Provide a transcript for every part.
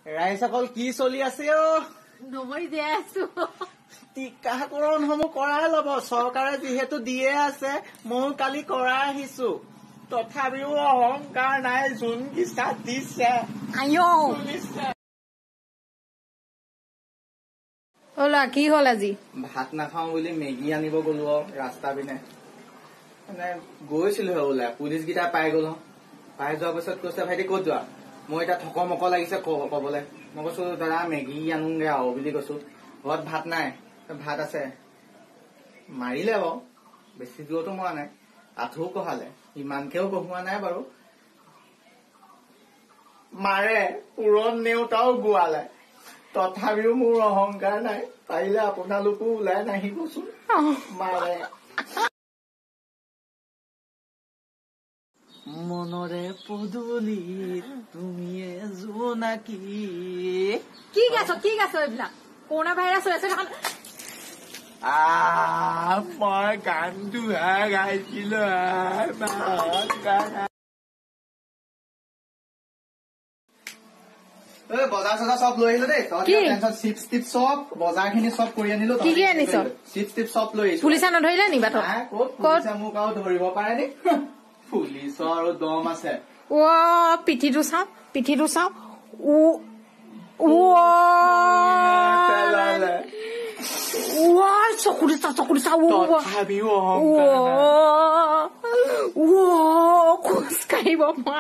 ৰাইজসকল কি চলি আছে নমৰি দিয়া আছো টীকাকৰণসমূহ কৰাই ল'ব চৰকাৰে যিহেতু দিয়ে আছে মই কালি কৰাই আহিছো তথাপিও অহংকাৰ নাই যোন কিছা দিছে ওলা কি হ'ল আজি ভাত নাখাও বুলি মেগী আনিব গলো ৰাস্তা পিনে মানে গৈছিলো ওলাই পুলিচ কেইটা পাই গলো পাই যোৱাৰ পিছত কৈছে ভাইটি ক'ত যোৱা মই এতিয়া থকমক লাগিছে কবলে মই কৈছো দাদা মেগী আনোগে আৰু বুলি কৈছো ঘৰত ভাত নাই ভাত আছে মাৰিলে বাৰু বেছি দূৰতো মৰা নাই আঁঠু কঢ়ালে ইমানকেও কঢ়োৱা নাই বাৰু মাৰে পুৰণ নেওতাও গোৱালে তথাপিও মোৰ অহংকাৰ নাই পাৰিলে আপোনালোকো ওলাই নাহিবচোন মাৰে মনৰে পদূলি তুমিয়ে জোনাকী কি গাছ এইবিলাক কৰোণা ভাইৰাছ হৈ আছে দেখোন মই গানটো গাইছিলো বজাৰ চজাৰ চব লৈ আহিলো দেই চিপছ টিপছ চব বজাৰ খিনি চব কৰি আনিলো কি আনিছ চিপছ টিপছ চব লৈ আহিছো পুলিচে নধৰিলে নি বাটত পুলিচে মোক আৰু ধৰিব পাৰে নি পুলিচৰ আৰু দম আছে পিঠিটো চাও চকুটো চাও তথাপিও খোজ কাঢ়িব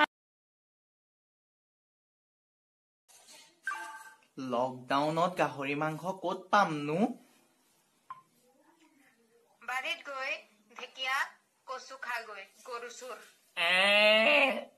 লকডাউনত গাহৰি মাংস ক'ত পামনো বাৰীত গৈ ঢেকীয়া কচু খা গৈ গৰু চোৰ